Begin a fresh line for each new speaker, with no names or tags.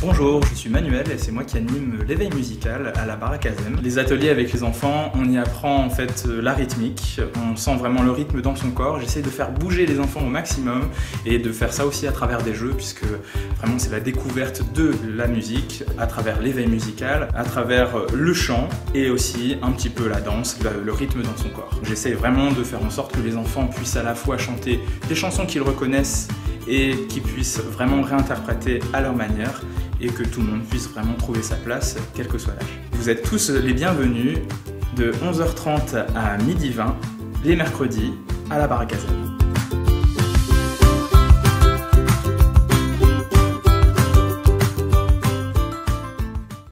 Bonjour, je suis Manuel et c'est moi qui anime l'éveil musical à la Baraque Azem. Les ateliers avec les enfants, on y apprend en fait la rythmique, on sent vraiment le rythme dans son corps. J'essaie de faire bouger les enfants au maximum et de faire ça aussi à travers des jeux puisque vraiment c'est la découverte de la musique à travers l'éveil musical, à travers le chant et aussi un petit peu la danse, le rythme dans son corps. J'essaie vraiment de faire en sorte que les enfants puissent à la fois chanter des chansons qu'ils reconnaissent et qui puissent vraiment réinterpréter à leur manière et que tout le monde puisse vraiment trouver sa place, quel que soit l'âge. Vous êtes tous les bienvenus de 11h30 à 12h20, les mercredis, à la Baraque Azem.